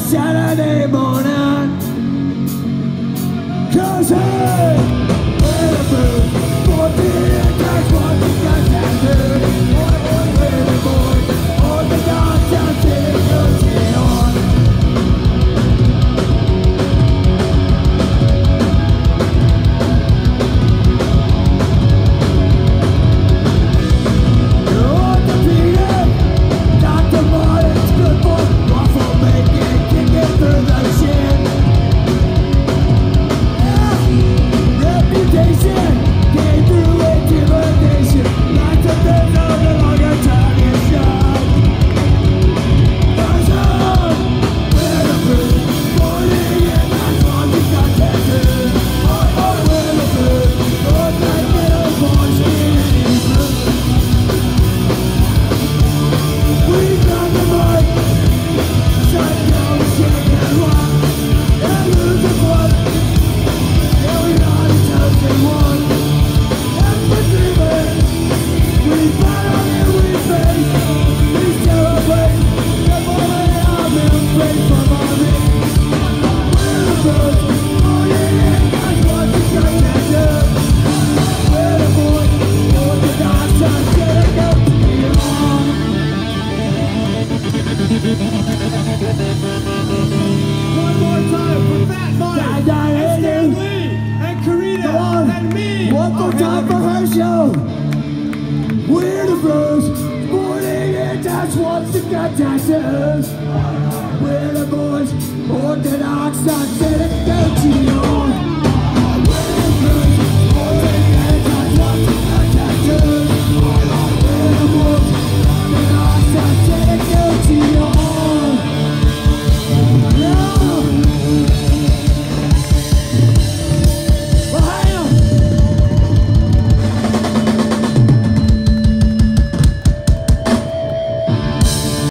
Saturday morning. 'Cause hey, we're the Brews, 14 that's what we got tattooed. We're the boys, all the downtown city routine on. One more time for Fat Mike, Stan Lee, and Karina, and me. One more time for her show. We're the Brews, 48 that's what's the got tattoos.